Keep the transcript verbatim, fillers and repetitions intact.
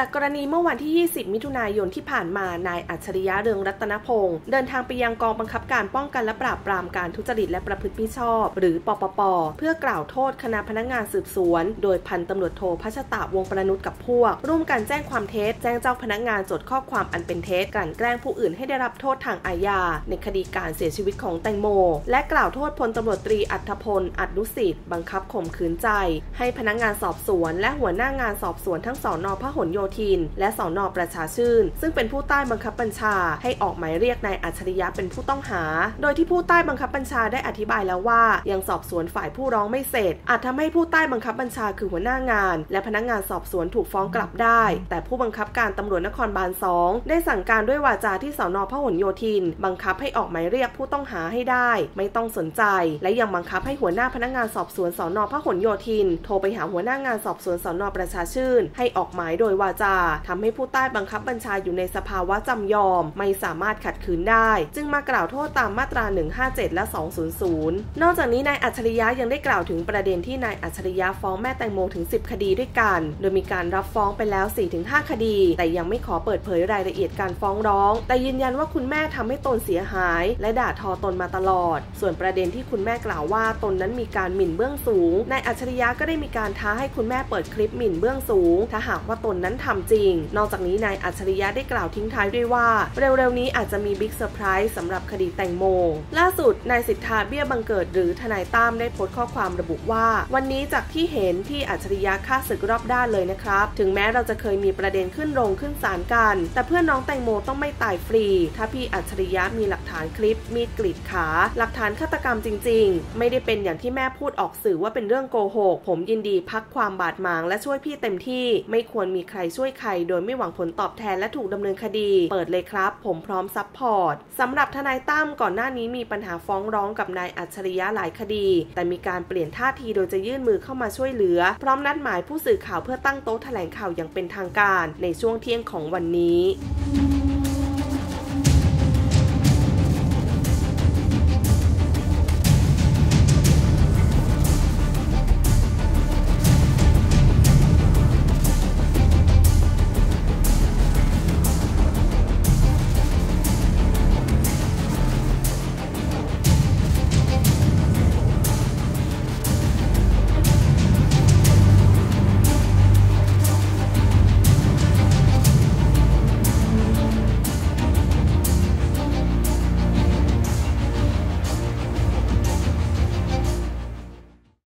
จากกรณีเมื่อวันที่ยี่สิบมิถุนายนที่ผ่านมานายอัจฉริยะเรืองรัตนพงศ์เดินทางไปยังกองบังคับการป้องกันและปราบปรามการทุจริตและประพฤติมิชอบหรือปปป.เพื่อกล่าวโทษคณะพนักงานสืบสวนโดยพันตำรวจโทพัชตะวงประนุชกับพวกร่วมกันแจ้งความเท็จแจ้งเจ้าพนักงานจดข้อความอันเป็นเท็จกลั่นแกล้งผู้อื่นให้ได้รับโทษทางอาญาในคดีการเสียชีวิตของแตงโมและกล่าวโทษพลตำรวจตรีอัธพลอัฏฐนุสิทธิ์บังคับข่มขืนใจให้พนักงานสอบสวนและหัวหน้างานสอบสวนทั้งสน.พหลโยธินและสน.ประชาชื่นซึ่งเป็นผู้ใต้บังคับบัญชาให้ออกหมายเรียกนายอัจฉริยะเป็นผู้ต้องหาโดยที่ผู้ใต้บังคับบัญชาได้อธิบายแล้วว่ายังสอบสวนฝ่ายผู้ร้องไม่เสร็จอาจทำให้ผู้ใต้บังคับบัญชาคือหัวหน้างานและพนักงานสอบสวนถูกฟ้องกลับได้แต่ผู้บังคับการตำรวจนครบาลสองได้สั่งการด้วยวาจาที่สน.พหลโยธินบังคับให้ออกหมายเรียกผู้ต้องหาให้ได้ไม่ต้องสนใจและยังบังคับให้หัวหน้าพนักงานสอบสวนสน.พหลโยธินโทรไปหาหัวหน้างานสอบสวนสน.ประชาชื่นให้ออกหมายโดยวาจาทำให้ผู้ใต้บังคับบัญชาอยู่ในสภาวะจำยอมไม่สามารถขัดขืนได้จึงมากล่าวโทษตามมาตราหนึ่งห้าเจ็ดและสองร้อยนอกจากนี้นายอัจฉริยะยังได้กล่าวถึงประเด็นที่นายอัจฉริยะฟ้องแม่แตงโมถึงสิบคดีด้วยกันโดยมีการรับฟ้องไปแล้ว สี่ถึงห้า คดีแต่ยังไม่ขอเปิดเผยรายละเอียดการฟ้องร้องแต่ยืนยันว่าคุณแม่ทำให้ตนเสียหายและด่าทอตนมาตลอดส่วนประเด็นที่คุณแม่กล่าวว่าตนนั้นมีการหมิ่นเบื้องสูงนายอัจฉริยะก็ได้มีการท้าให้คุณแม่เปิดคลิปหมิ่นเบื้องสูงถ้าหากว่าตนนั้นทำจริงนอกจากนี้นายอัจฉริยะได้กล่าวทิ้งท้ายด้วยว่าเร็วๆนี้อาจจะมีบิ๊กเซอร์ไพรส์สำหรับคดีแตงโมล่าสุดนายสิทธาเบี้ยบังเกิดหรือทนายตั้มได้โพสต์ข้อความระบุว่าวันนี้จากที่เห็นพี่อัจฉริยะฆ่าศึกรอบด้านเลยนะครับถึงแม้เราจะเคยมีประเด็นขึ้นโรงขึ้นศาลกันแต่เพื่อนน้องแตงโมต้องไม่ตายฟรีถ้าพี่อัจฉริยะมีหลักฐานคลิปมีดกรีดขาหลักฐานฆาตกรรมจริงๆไม่ได้เป็นอย่างที่แม่พูดออกสื่อว่าเป็นเรื่องโกหกผมยินดีพักความบาดหมางและช่วยพี่เต็มที่ไม่ควรมีใครช่วยใครโดยไม่หวังผลตอบแทนและถูกดำเนินคดีเปิดเลยครับผมพร้อมซัพพอร์ตสำหรับทนายตั้มก่อนหน้านี้มีปัญหาฟ้องร้องกับนายอัจฉริยะหลายคดีแต่มีการเปลี่ยนท่าทีโดยจะยื่นมือเข้ามาช่วยเหลือพร้อมนัดหมายผู้สื่อข่าวเพื่อตั้งโต๊ะแถลงข่าวอย่างเป็นทางการในช่วงเที่ยงของวันนี้